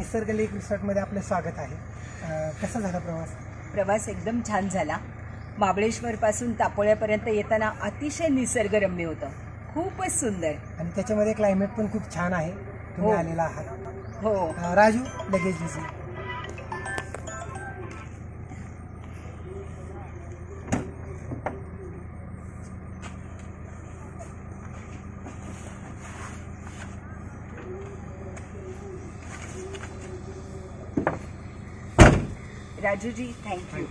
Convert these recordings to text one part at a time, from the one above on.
निसर्ग लेक रिसॉर्टमध्ये आपलं स्वागत आहे. कसा झाला प्रवास? प्रवास एकदम छान झाला. महाबळेश्वरपासून तापोळ्यापर्यंत येताना अतिशय निसर्गरम्य होतं, खूपच सुंदर. आणि त्याच्यामध्ये क्लायमेट पण खूप छान आहे. तुम्ही आलेला आहात. हो राजू, लगेच दिसू. राजूजी, थँक्यू.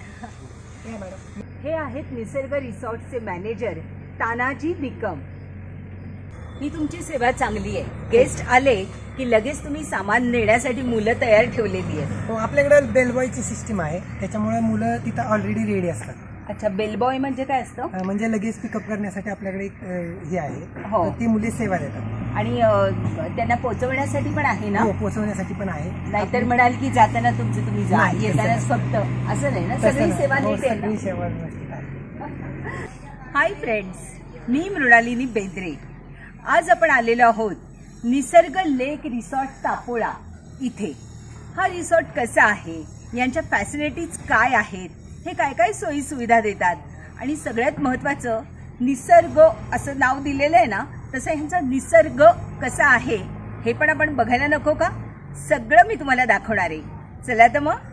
हे आहेत निसर्ग रिसॉर्टचे मॅनेजर तानाजी निकम. ही तुमची सेवा चांगली आहे. गेस्ट आले की लगेच तुम्ही सामान नेण्यासाठी मुलं तयार ठेवलेली आहेत. हो, आपल्याकडे बेलबॉयची सिस्टीम आहे, त्याच्यामुळे मुलं तिथं ऑलरेडी रेडी असतात. अच्छा, बेलबॉय म्हणजे काय असतं? म्हणजे लगेच पिकअप करण्यासाठी आपल्याकडे एक हे आहे. हो, ती मुले सेवा देतात. आणि त्यांना पोहोचवण्यासाठी पण आहे ना? हो, पोहोचवण्यासाठी पण आहे. नाहीतर म्हणाल की जाताना तुमचं तुम्ही जा, नाही, येताना फक्त असं नाही ना, सगळी सेवा नीट आहे ना? हाय फ्रेंड्स, मी मृणालिनी बेंद्रे. आज आपण आलेलो आहोत निसर्ग लेक रिसॉर्ट तापोळा इथे. हा रिसॉर्ट कसा आहे, यांच्या फॅसिलिटीज काय आहेत, हे काय काय सोयी सुविधा देतात, आणि सगळ्यात महत्वाचं निसर्ग असं नाव दिलेलं आहे ना, तसं ह्यांचा निसर्ग कसा आहे हे पण आपण बघायला नको का? सगळं मी तुम्हाला दाखवणार आहे. चला तर मग.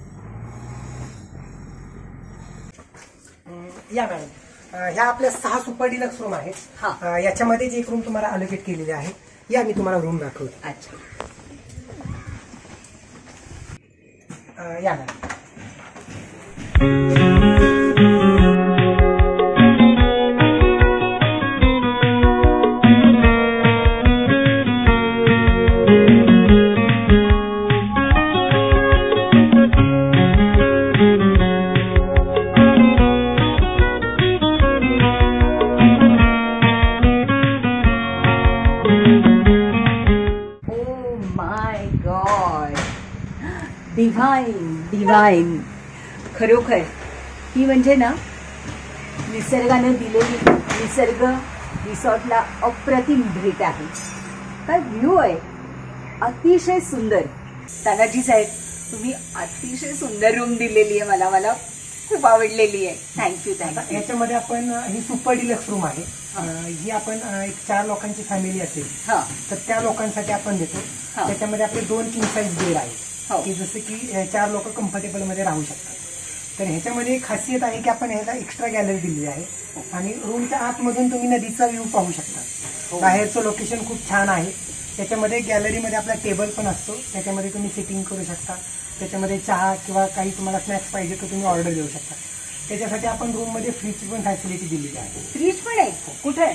या मॅडम, ह्या आपल्या 6 सुपर डिलक्स रूम आहेत. याच्यामध्ये एक रूम तुम्हाला अलोकेट केलेले आहे. या, मी तुम्हाला रूम दाखवतो. अच्छा, या मॅडम. डिव्हाइन. खरोखर ही म्हणजे ना निसर्गाने दिलेली निसर्ग रिसॉर्टला अप्रतिम भेट आहे. काय व्ह्यू आहे, अतिशय सुंदर. तानाजी साहेब, तुम्ही अतिशय सुंदर रूम दिलेली आहे. मला खूप आवडलेली आहे. थँक्यू. याच्यामध्ये आपण ही सुपर डिलक्स रूम आहे. ही आपण एक 4 लोकांची फॅमिली असेल तर त्या लोकांसाठी आपण देतो. त्याच्यामध्ये आपले 2 किंग साईज बेड आहेत की जसे की 4 लोक कम्फर्टेबल मध्ये राहू शकतात. तर ह्याच्यामध्ये एक खासियत आहे की आपण ह्याला एक्स्ट्रा गॅलरी दिलेली आहे, आणि रूमच्या आतमधून तुम्ही नदीचा व्ह्यू पाहू शकता. बाहेरचं लोकेशन खूप छान आहे. त्याच्यामध्ये गॅलरीमध्ये आपला टेबल पण असतो, त्याच्यामध्ये तुम्ही सिटिंग करू शकता. त्याच्यामध्ये चहा किंवा काही तुम्हाला स्नॅक्स पाहिजे तर तुम्ही ऑर्डर देऊ शकता. त्याच्यासाठी आपण रूममध्ये फ्रीजची पण फॅसिलिटी दिलेली आहे. फ्रीज पण आहे? कुठे?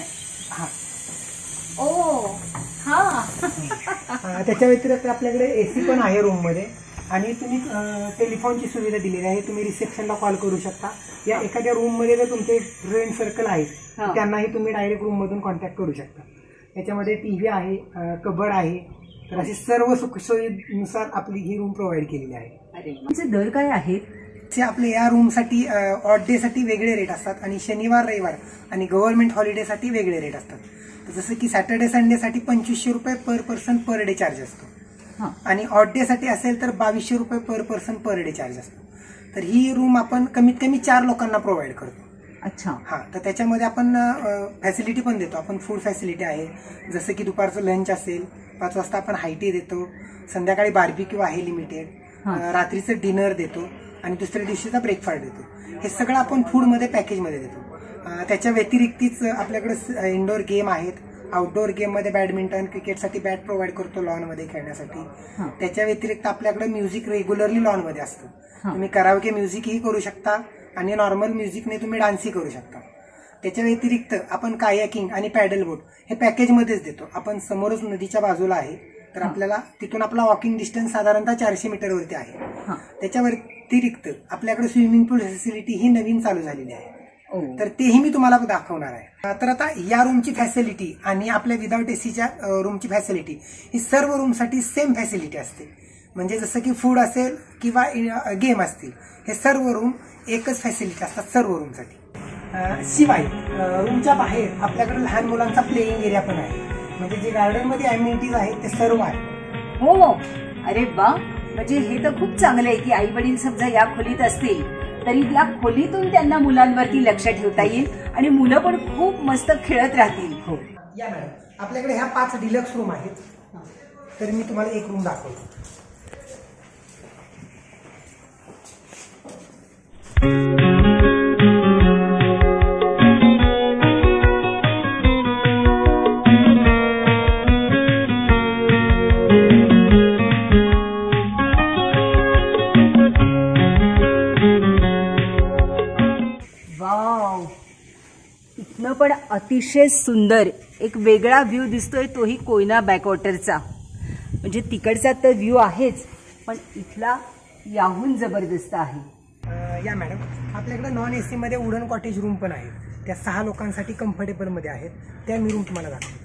त्याच्या व्यतिरिक्त आपल्याकडे एसी पण आहे रूम मध्ये, आणि तुम्ही टेलिफोनची सुविधा दिलेली आहे. तुम्ही रिसेप्शनला कॉल करू शकता. या एखाद्या रूम मध्ये जर तुमचे फ्रेंड सर्कल आहेत त्यांनाही तुम्ही डायरेक्ट रूम मधून कॉन्टॅक्ट करू शकता. याच्यामध्ये टीव्ही आहे, कबड आहे. तर अशी सर्व सुखसोयीनुसार आपली ही रूम प्रोव्हाइड केलेली आहे. तुमचे दर काय आहेत? ते आपले या रूमसाठी ऑड डे साठी वेगळे रेट असतात, आणि शनिवार रविवार आणि गव्हर्नमेंट हॉलिडे साठी वेगळे रेट असतात. जसं की सॅटर्डे संडे साठी 2500 रुपये per person per day charge असतो, आणि ऑड डे साठी असेल तर 2200 रुपये per person per day charge असतो. तर ही रूम आपण कमीत कमी 4 लोकांना प्रोव्हाइड करतो. अच्छा. तर त्याच्यामध्ये आपण फॅसिलिटी पण देतो. आपण फूड फॅसिलिटी आहे, जसं की दुपारचं लंच असेल, 5 वाजता आपण हायटी देतो, संध्याकाळी बार्बिक्यू आहे लिमिटेड, रात्रीचं डिनर देतो, आणि दुसऱ्या दिवशीचा ब्रेकफास्ट देतो. हे सगळं आपण फूडमध्ये पॅकेजमध्ये देतो. त्याच्या व्यतिरिक्तच आपल्याकडे इंडोर गेम आहेत. आउटडोअर गेम मध्ये बॅडमिंटन, क्रिकेटसाठी बॅट प्रोव्हाइड करतो लॉन मध्ये खेळण्यासाठी. त्याच्या व्यतिरिक्त आपल्याकडे म्युझिक रेग्युलरली लॉन मध्ये असतं. तुम्ही कराओके म्युझिकही करू शकता, आणि नॉर्मल म्युझिकने तुम्ही डान्सही करू शकता. त्याच्या व्यतिरिक्त आपण कायाकिंग आणि पॅडल बोट हे पॅकेजमध्येच देतो. आपण समोरच नदीच्या बाजूला आहे, तर आपल्याला तिथून आपला वॉकिंग डिस्टन्स साधारणतः 400 मीटरवरती आहे. त्याच्या व्यतिरिक्त आपल्याकडे स्विमिंग पूल फॅसिलिटी ही नवीन चालू झालेली आहे, तर तेही मी तुम्हाला दाखवणार आहे. तर आता या रूमची फॅसिलिटी आणि आपल्या विदाउट एसीच्या रूमची फॅसिलिटी ही सर्व रूमसाठी सेम फॅसिलिटी असते. म्हणजे जसं की फूड असेल किंवा गेम असतील, हे सर्व रूम एकच फॅसिलिटी असतात सर्व रूमसाठी. शिवाय रूमच्या बाहेर आपल्याकडे लहान मुलांचा प्लेइंग एरिया पण आहे. म्हणजे जे गार्डन मध्ये अम्युनिटीज आहेत ते सर्व आहेत. हो, अरे वा, म्हणजे हे तर खूप चांगलं आहे की आई वडील समजा या खोलीत असतील तरी या खोलीतून त्यांना मुलांवरती लक्ष ठेवता येईल आणि मुलं पण खूप मस्त खेळत राहतील. हो. या मॅडम, आपल्याकडे ह्या 5 डिलक्स रूम आहेत. तर मी तुम्हाला एक रूम दाखवतो. वाव, इथनं पण अतिशय सुंदर एक वेगळा व्ह्यू दिसतोय, तोही कोयना बॅकवॉटरचा. म्हणजे तिकडचा तर व्ह्यू आहेच, पण इथला याहून जबरदस्त आहे. या मॅडम, आपल्याकडे नॉन AC मध्ये वुडन कॉटेज रूम पण आहेत. त्या 6 लोकांसाठी कम्फर्टेबल मध्ये आहेत. त्या मी रूम तुम्हाला दाखवतो.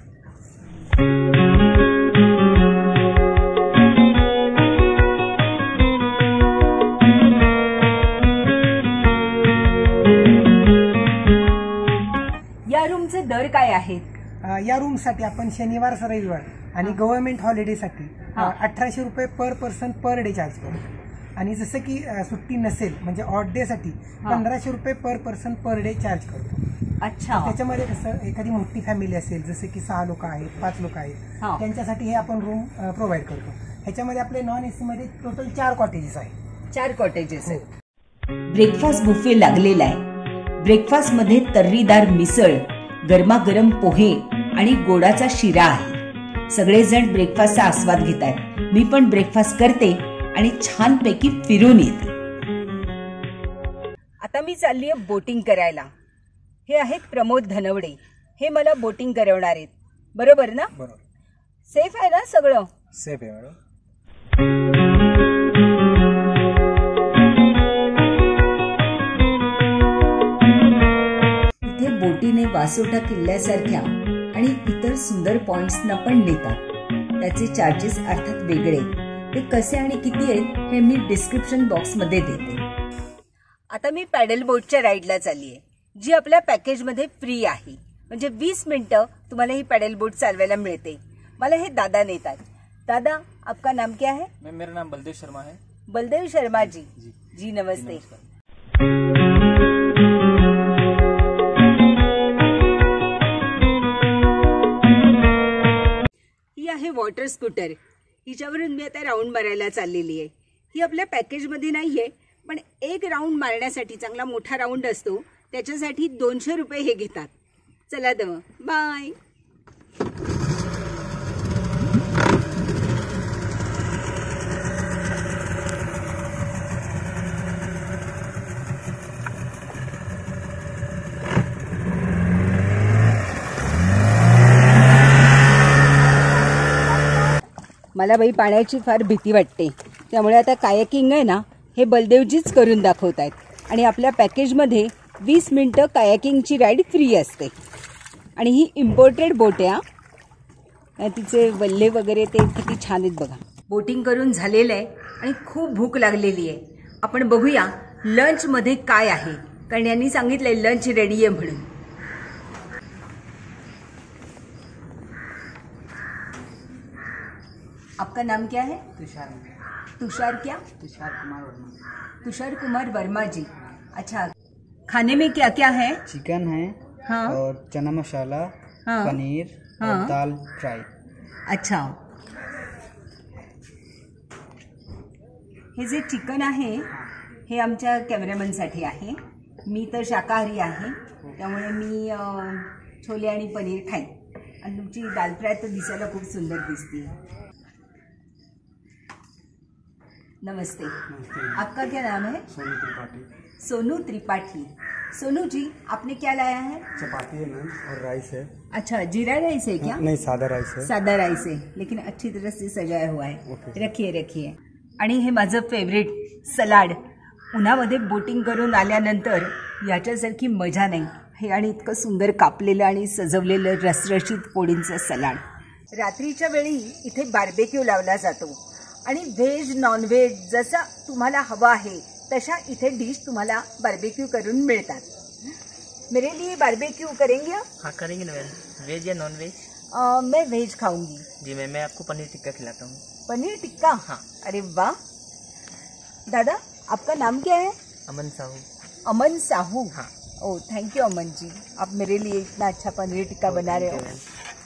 या रूमचे दर काय आहेत? या रूमसाठी आपण शनिवार रविवार आणि गव्हर्नमेंट हॉलिडेसाठी 1800 रुपये per person per day charge करतो. आणि जसं की सुट्टी नसेल म्हणजे ऑड डे साठी 1500 रुपये per person per day charge करतो. अच्छा. त्याच्यामध्ये कसं एखादी मोठी फॅमिली असेल, जसं की 6 लोक आहेत, 5 लोक आहेत, त्यांच्यासाठी हे आपण रूम प्रोव्हाइड करतो. ह्याच्यामध्ये आपले नॉन AC मध्ये टोटल 4 कॉटेजेस आहेत. 4 कॉटेजेस आहेत. ब्रेकफास्ट बुफे लागलेला आहे. ब्रेकफास्ट मध्ये तर्रीदार मिसळ, गरमागरम पोहे आणि गोडाचा शिरा आहे. सगळेजण ब्रेकफास्टचा आस्वाद घेत आहेत. मी पण ब्रेकफास्ट करते आणि छानपैकी फिरून येते. आता मी चालली आहे बोटिंग करायला. हे आहेत प्रमोद धनवडे. हे मला बोटिंग करवणार आहेत. बरोबर ना? बरोबर. सेफ आहे ना सगळं? सेफ आहे मॅडम. इथे बोटीने वासोटा किल्ल्यासारख्या आणि इतर सुंदर पॉइंट्सना पण नेतात. त्याचे चार्जेस अर्थात वेगळे. ते कसे आणि किती आहेत हे मी डिस्क्रिप्शन बॉक्स मध्ये देते. आता मी पॅडल बोटच्या राईडला चालली आहे, जी आपल्या पॅकेजमध्ये फ्री आहे. म्हणजे 20 मिनिटं तुम्हाला ही पॅडल बोट चालवायला मिळते. मला हे दादा नेतात. दादा, आपका नाम क्या है? मेरा नाम बलदेव शर्मा है. बलदेव शर्मा जी. जी नमस्ते. ही आहे वॉटर स्कूटर. हिच्यावरून मी आता राऊंड मारायला चाललेली आहे. ही आपल्या पॅकेजमध्ये नाहीये, पण एक राऊंड मारण्यासाठी, चांगला मोठा राऊंड असतो त्याच्यासाठी 200 रुपये हे घेतात. चला दम, बाय. मला बाई पाण्याची फार भीती वाटते, त्यामुळे आता कायाकिंग आहे ना, हे बलदेवजीच करून दाखवत आहेत. आणि आपल्या पॅकेजमध्ये 20 मिनिटं कायाकिंगची राईड फ्री असते. आणि ही इम्पोर्टेड बोट आहे. तिचे वल्ले वगैरे ते किती छान आहेत बघा. बोटिंग करून झालेलं आहे आणि खूप भूक लागलेली आहे. आपण बघूया लंचमध्ये काय आहे, कारण यांनी सांगितलंय लंच रेडी आहे म्हणून. आपका नाम क्या है? तुषार. तुषार क्या? तुषार कुमार वर्मा. तुषार कुमार वर्मा जी. अच्छा, खाने में क्या क्या है? चिकन है. हाँ. और चना मसाला. हाँ. पनीर. हाँ. और दाल फ्राई. अच्छा, हे जे चिकन आहे हे आमच्या कॅमेरामॅनसाठी आहे. मी तर शाकाहारी आहे, त्यामुळे मी छोले आणि पनीर खाईन. आणि तुमची दाल फ्राय तर दिसायला खूप सुंदर दिसते. नमस्ते. आपका क्या नाम है? सोनू त्रिपाठी. सोनू त्रिपाठी. सोनू जी, आपने क्या लाया है? चपाती है मैम और राइस है. अच्छा, जीरा राइस है क्या? नहीं, सादा राइस है. सादा राइस है, लेकिन अच्छी तरह से सजाया हुआ है. ओके. रखिए रखिए. आणि हे माझं फेवरेट सलाड. उन्हामध्ये बोटिंग करून आल्यानंतर याच्यासारखी मजा नाही. हे आणि इतकं सुंदर कापलेलं आणि सजवलेलं रसरशीत पोळींचं सलाड. रात्रीच्या वेळी इथे बार्बेक्यू लावला जातो आणि व्हेज नॉनव्हेज जसा तुम्हाला हवा आहे तशा इथे डिश तुम्हाला बार्बेक्यू करून मिळतात. मेरे लिए बार्बेक्यू करेंगे आप? हाँ करेंगे ना. वेज या नॉन वेज? मैं वेज खाऊंगी. जी मैं आपको पनीर टिक्का खिलाता हूँ. पनीर टिक्का। हाँ। अरे वाह। दादा आपका नाम क्या है? अमन साहू। अमन साहू। हाँ। Oh thank you Aman ji, आप मेरे लिए इतना अच्छा पनीर टिक्का बना रहे हो।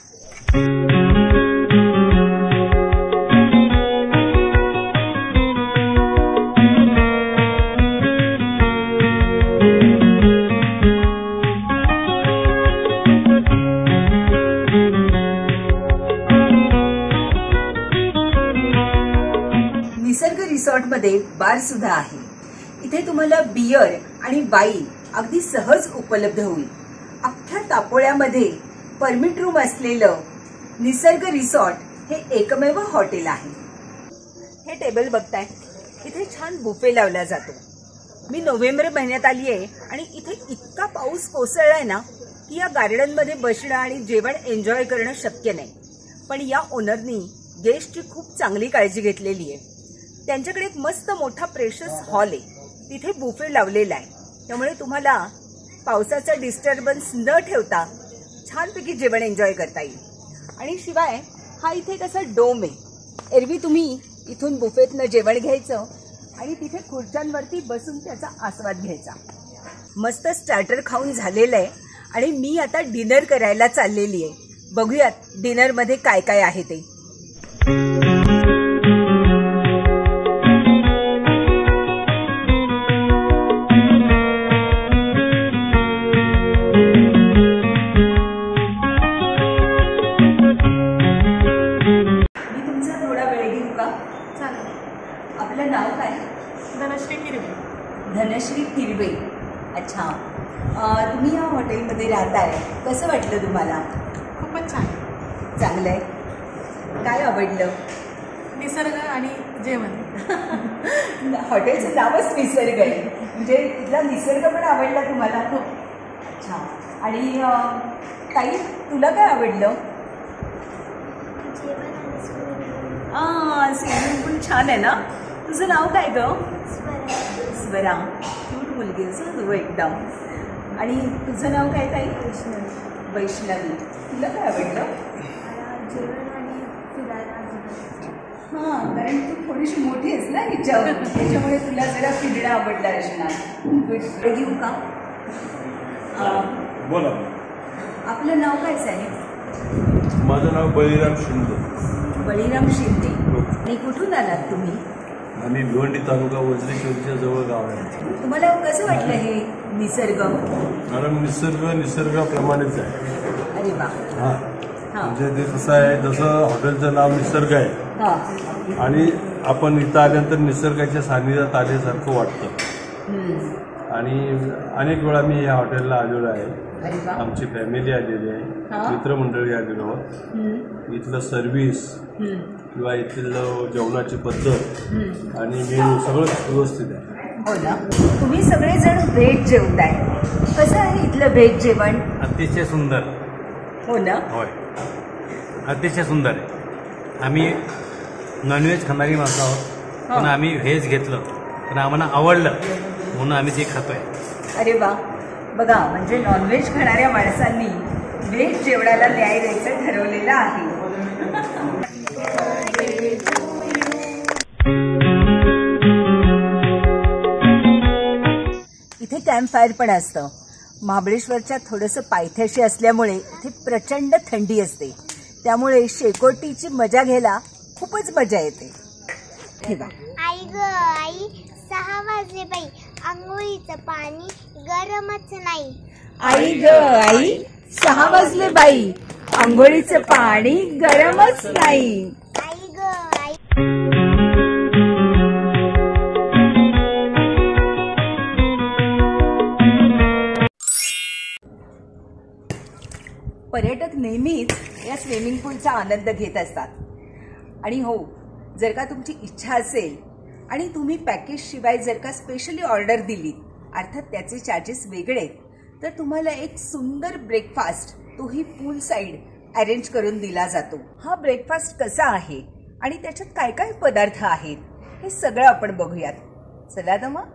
निसर्ग रिसॉर्ट मध्ये बार सुद्धा आहे। इथे तुम्हाला बियर आणि वाईन अगदी सहज उपलब्ध होईल। अख्ख्या तापोळ्यामध्ये परमिट रूम असलेलं निसर्ग रिसॉर्ट हे एकमेव हॉटेल आहे। हे टेबल बघताय, इथे छान बुफे लावला जातो। मी नोव्हेंबर महिन्यात आली आहे आणि इथे इतका पाऊस कोसळलाय ना की या गार्डन मध्ये बसणं आणि जेवण एन्जॉय करणं शक्य नाही। पण या ओनरनी गेस्टची खूप चांगली काळजी घेतलेली आहे। त्यांच्याकडे एक मस्त मोठा प्रेशस हॉल आहे, तिथे बुफे लावलेला आहे। त्यामुळे तुम्हाला पावसाचा डिस्टर्बन्स न ठेवता छानपैकी जेवण एन्जॉय करता येईल। आणि शिवाय हा इथे कसा डोम आहे, एरवी तुम्ही इथून बुफेतनं जेवण घ्यायचं आणि तिथे खुर्च्यांवरती बसून त्याचा आस्वाद घ्यायचा। मस्त स्टार्टर खाऊन झालेलं आहे आणि मी आता डिनर करायला चाललेली आहे। बघूयात डिनर मध्ये काय काय आहे ते। आपलं नाव काय? धनश्री किरवे। धनश्री किरवे। अच्छा, तुम्ही या हॉटेलमध्ये राहताय, कसं वाटलं तुम्हाला? खूपच छान। चांगलं आहे। काय आवडलं? निसर्ग आणि जेवण। हॉटेलचं नावच निसर्ग आहे, म्हणजे इथला निसर्ग पण आवडला तुम्हाला? खूप अच्छा। आणि ताई तुला काय आवडलं? स्विमिंग पूल छान आहे ना? तुझं नाव काय ग? स्वरा। क्यूट मुलगी असं तू एकदम। आणि तुझं नाव काय ताई? वैष्णवी। वैष्णवी, तुला काय आवडलं? हां, कारण तू थोडीशी मोठी आहेस ना हिच्यावर, त्याच्यामुळे तुला जरा फिरणं आवडलं असणार। घेऊ का? बोला। आपलं नाव काय साहेब? माझं नाव बळीराम शिंदे। बळीराम शिंदे। आणि कुठून आलात तुम्ही? आणि भिवंडी तालुका वज्रेश्वरच्या जवळ गाव आहे। तुम्हाला कसं वाटलं हे निसर्ग? कारण निसर्गाप्रमाणेच आहे। अरे वा। हां, म्हणजे ते कसं आहे, जसं हॉटेलचं नाव निसर्ग आहे आणि आपण इथं आल्यानंतर निसर्गाच्या सानिध्यात आल्यासारखं वाटतं। आणि अनेक वेळा मी या हॉटेलला आलेलो आहे। आमची फॅमिली आलेली आहे, मित्रमंडळी आलेलो आहोत। इथलं सर्व्हिस किंवा इथलं जेवणाची पद्धत आणि मेनू सगळं व्यवस्थित आहे। हो ना? तुम्ही सगळेजण व्हेज जेवताय, कसं आहे इथलं व्हेज जेवण? अतिशय सुंदर। हो ना? होय, अतिशय सुंदर आहे। आम्ही नॉनव्हेज खाणारी माणसं आहोत, पण आम्ही व्हेज घेतलं पण आम्हाला आवडलं म्हणून आम्ही ते खातोय। अरे वा, बघा, म्हणजे नॉनव्हेज खाणाऱ्या माणसांनी व्हेज जेवणाला न्याय द्यायचं ठरवलेलं आहे। इथे कॅम्प फायर पण असतं। महाबळेश्वरच्या थोडंसं पायथ्याशी असल्यामुळे इथे प्रचंड थंडी असते, त्यामुळे शेकोटीची मजा घ्यायला खूपच मजा येते। आई ग आई, 6 वाजले बाई, आंघोळीचं पाणी गरमच नाही। आई ग आई, 6 वाजले बाई, आंघोळीचं पाणी गरमच नाही। आई ग आई। पर्यटक नेहमीच या स्विमिंग पूलचा आनंद घेत असतात। आणि हो, जर का तुमची इच्छा असेल आणि तुम्ही पॅकेज शिवाय जर का स्पेशली ऑर्डर दिली, अर्थात त्याचे चार्जेस वेगळे, तर तुम्हाला एक सुंदर ब्रेकफास्ट तोही पूल साइड अरेंज करून दिला जातो। हा ब्रेकफास्ट कसा आहे आणि त्याच्यात काय काय पदार्थ आहेत हे सगळं आपण बघूयात। चला तर मग।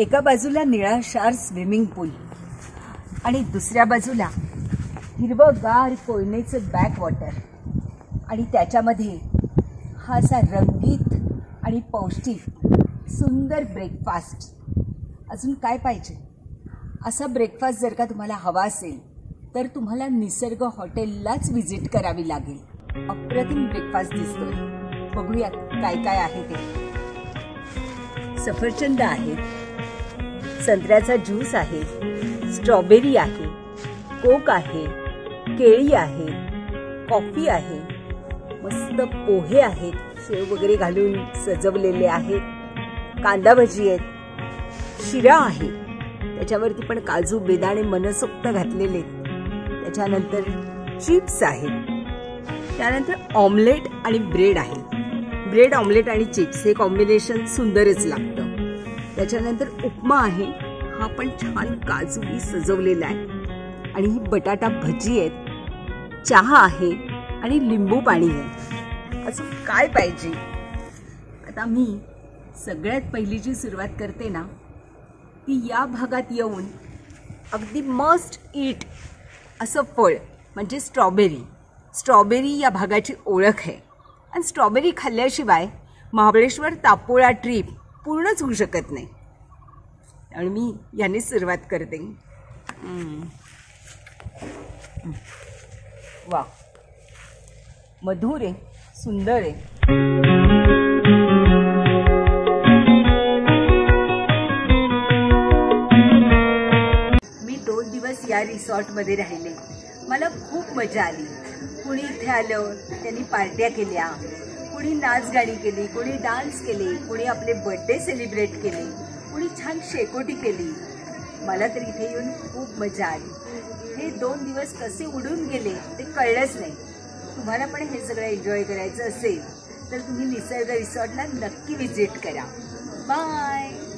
एका बाजूला निळाशार स्विमिंग पूल आणि दुसऱ्या बाजूला हिरवंगार कोयनेचं बॅक वॉटर आणि त्याच्यामध्ये हा असा रंगीत आणि पौष्टिक सुंदर ब्रेकफास्ट. अजून काय पाहिजे? असा ब्रेकफास्ट जर का तुम्हाला हवा असेल तर तुम्हाला निसर्ग हॉटेललाच व्हिजिट करावी लागेल. अप्रतिम ब्रेकफास्ट दिसतोय. बघूयात काय काय आहे ते. सफरचंद आहेत, संत्र्याचा ज्यूस आहे, स्ट्रॉबेरी आहे, कोक आहे, केळी आहे, कॉफी आहे, मस्त पोहे आहेत, शेव वगैरे घालून सजवलेले आहेत, कांदा भजी आहेत, शिरा आहे, त्याच्यावरती पण काजू बेदाणे मनसोक्त घातलेले, त्याच्यानंतर चिप्स आहेत, त्यानंतर ऑमलेट आणि ब्रेड आहे. ब्रेड ऑमलेट आणि चिप्स हे कॉम्बिनेशन सुंदरच लागतं. त्याच्यानंतर उपमा आहे, हा पण छान काजूनी सजवलेला आहे. आणि ही बटाटा भजी आहेत, चहा आहे आणि लिंबू पाणी आहे. अजून काय पाहिजे? आता मी सगळ्यात पहिली जी सुरुवात करते ना ती या भागात येऊन अगदी मस्ट ईट असं फळ म्हणजे स्ट्रॉबेरी. स्ट्रॉबेरी या भागाची ओळख आहे आणि स्ट्रॉबेरी खाल्ल्याशिवाय महाबळेश्वर तापोळा ट्रिप पूर्णच होऊ शकत नाही. आणि मी याने सुरुवात करते. वा, मधुर आहे, सुंदर आहे. मी 2 दिवस या रिसॉर्टमध्ये राहिले. मला खूप मजा आली. कुणी इथे आलं त्यांनी पार्ट्या केल्या, कुणी नाच गाणी केली, कुणी डान्स केले, कुणी आपले बर्थडे सेलिब्रेट केले, कुणी छान शेकोटी केली. मला तर इथे येऊन खूप मजा आली. हे 2 दिवस कसे उडून गेले ते कळलंच नाही. तुम्हाला पण हे सगळं एन्जॉय करायचं असेल तर तुम्ही निसर्ग रिसॉर्टला नक्की व्हिजिट करा. बाय.